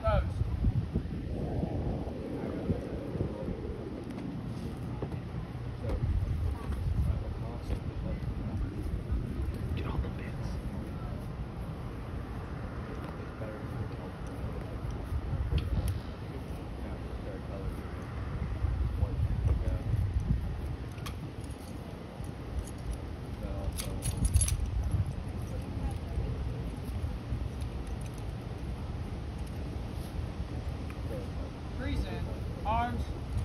Get all the bits. Present. Arms.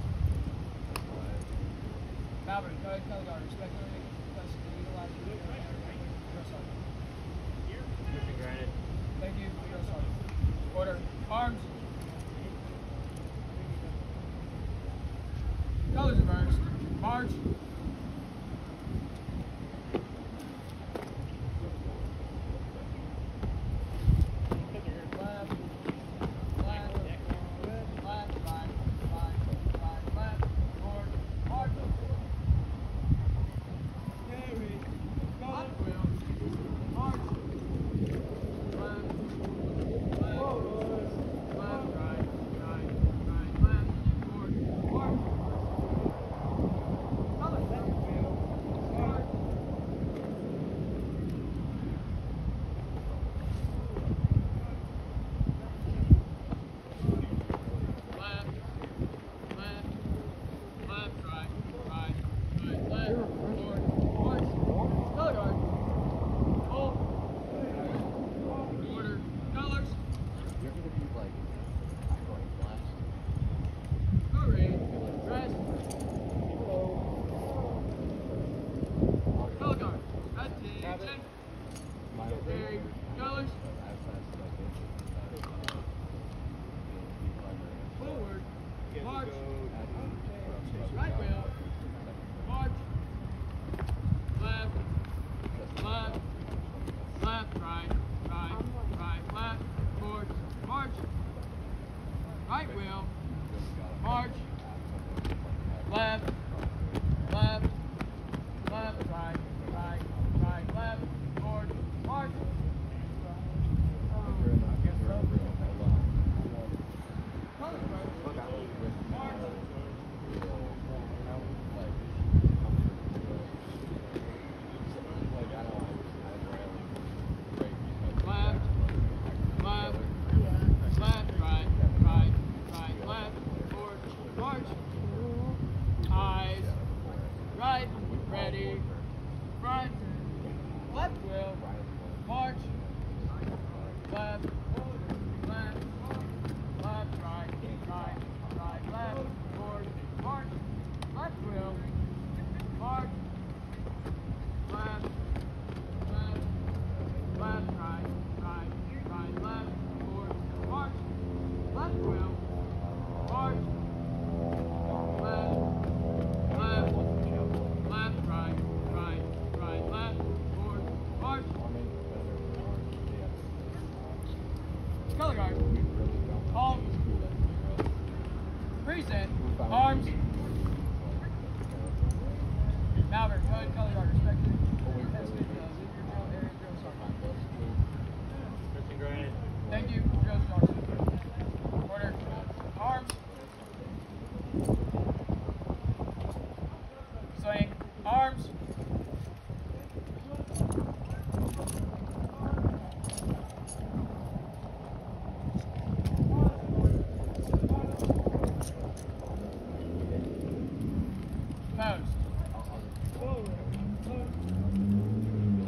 Malvern, go ahead, color guard. Respect everything. Utilize your drill sergeant. Mission granted. Thank you, drill sergeant. Order. Arms. Colors reversed. March. Right wheel, march, left, left, left, right, right, right, left, forward, march. Right, ready, front, left wheel, march, left, left, left, right, right, right, left, forward, march, left wheel, march, left, left, left, right, right, right, left, forward, march, left wheel, march, left, left, left, right, right, right, left, forward, march. Color guard. Halt. Present. Arms. Malvern, go ahead, color guard. Respect it. Mission granted. Thank you, drill sergeant. Order. Arms. Swing. Arms. Post.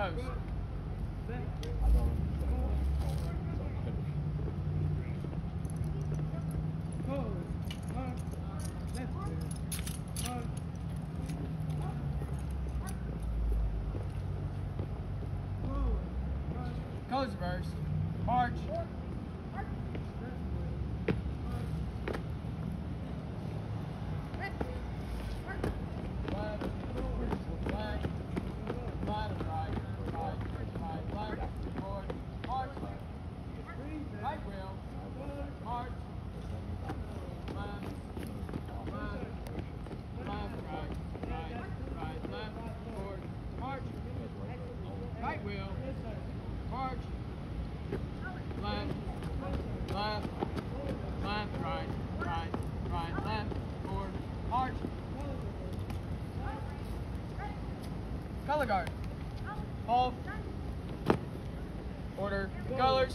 Goes. Colors reverse. March. Left, left, left, right, left, forward, march. Right wheel, march. Left, right, left, forward, march. Right wheel, march. Left, right, left, forward, march. Color guard. Hold. Order. Colors.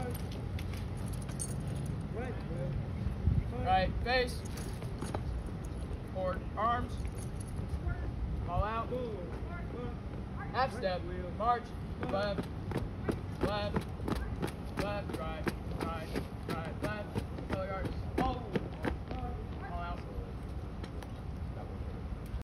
Right face. Forward arms. Ball out. Half step. March. Left. Left. Left. Right.